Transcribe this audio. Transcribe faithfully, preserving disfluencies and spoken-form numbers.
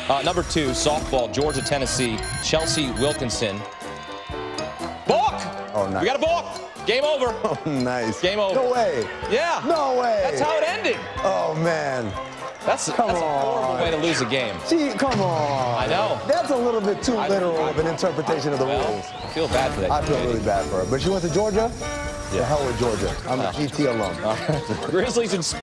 Uh, number two, softball, Georgia, Tennessee, Chelsea Wilkinson. Balk! Oh, nice. We got a balk. Game over. Oh, nice. Game over. No way. Yeah. No way. That's how it ended. Oh, man. That's, come that's a horrible on. way to lose a game. See, come on. I know. That's a little bit too I, literal I, of an interpretation of the well, rules. I feel bad for that. I feel kid. really bad for her. But she went to Georgia? Yeah. The hell with Georgia. I'm a G T alum. Grizzlies and